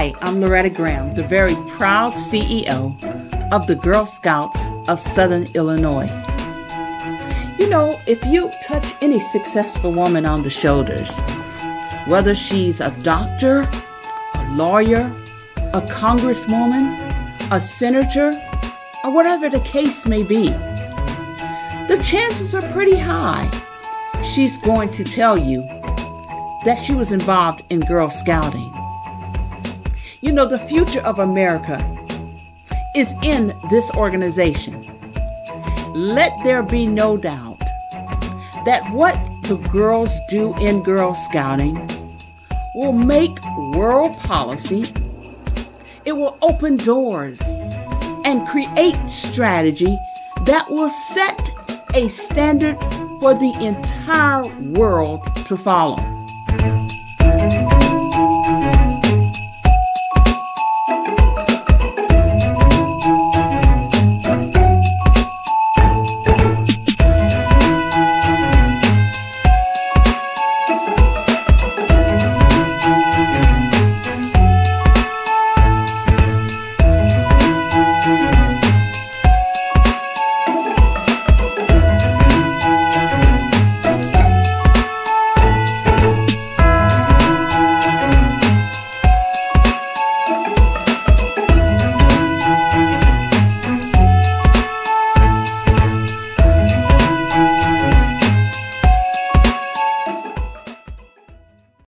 Hi, I'm Loretta Graham, the very proud CEO of the Girl Scouts of Southern Illinois. You know, if you touch any successful woman on the shoulders, whether she's a doctor, a lawyer, a congresswoman, a senator, or whatever the case may be, the chances are pretty high she's going to tell you that she was involved in Girl Scouting. You know, the future of America is in this organization. Let there be no doubt that what the girls do in Girl Scouting will make world policy. It will open doors and create strategy that will set a standard for the entire world to follow.